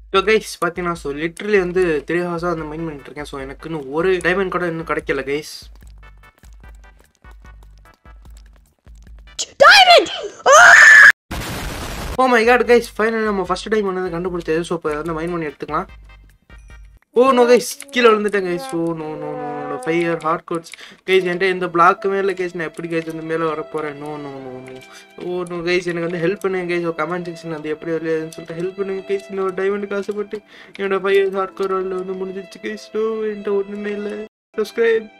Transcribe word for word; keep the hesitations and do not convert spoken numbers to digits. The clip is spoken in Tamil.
ஸோ கைஸ் பார்த்தீங்கன்னா ஸோ லிட்ரலி வந்து த்ரீ ஹவர்ஸாக வந்து மைண்ட் பண்ணிட்டு இருக்கேன். ஸோ எனக்குன்னு ஒரு டைமண்ட் கூட இன்னும் கிடைக்கல guys. Oh my god guys, finally நம்ம ஃபர்ஸ்ட் டைம் வந்து கண்டுபிடிச்சது. ஸோ இப்போ வந்து மைண்ட் பண்ணி எடுத்துக்கலாம். ஓ நோ கைஸ், கீழே விழுந்துட்டேன் guys. Oh no no no no five year hard coats guys. என்கிட்ட இந்த பிளாக்குமே இல்லை கைஸ். நான் எப்படி கைஸ் வந்து மேலே வர போகிறேன்? No no no no oh no guys, எனக்கு வந்து ஹெல்ப் பண்ணுங்க கைஸ். கமெண்ட் செக்ஷன் அது எப்படி வரலையாதுன்னு சொல்லிட்டு ஹெல்ப் பண்ணுங்க கைஸ். இன்னொரு டைமண்ட் காசுப்பட்டு என்னோட ஃபைவ் இயர்ஸ் ஹார்ட் கோட் வந்து முடிஞ்சிச்சு கைஸ். நோ என்கிட்ட ஒன்றுமே இல்லை. சப்ஸ்கிரைப்.